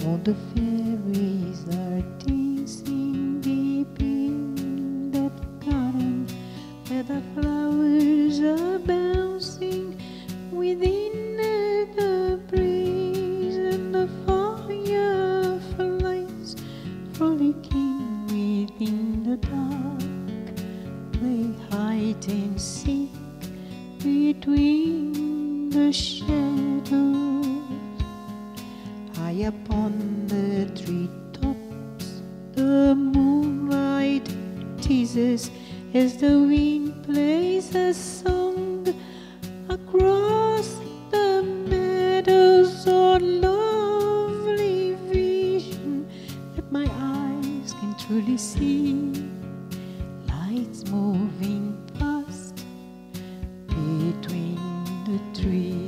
All the fairies are dancing deep in that garden where the flowers are bouncing within the breeze, and the fireflies frolicking within the dark play hide and seek between the shadows. High upon the treetops, the moonlight teases as the wind plays a song across the meadows. Oh, lovely vision that my eyes can truly see, lights moving past between the trees.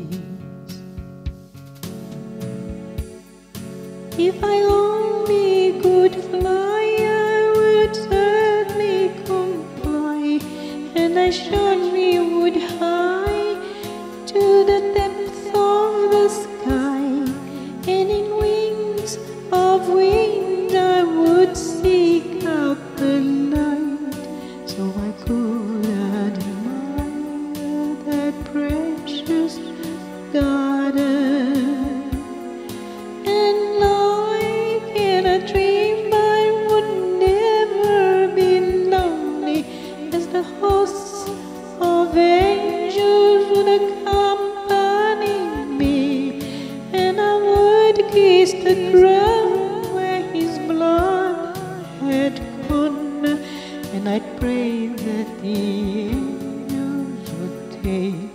If I only could fly, I would certainly comply, and I surely would hie to the depths of the sky, and in wings of wind I would seek out the light, so I could admire that precious garden. The hosts of angels would accompany me, and I would kiss the ground where his blood had gone, and I'd pray that the angels would take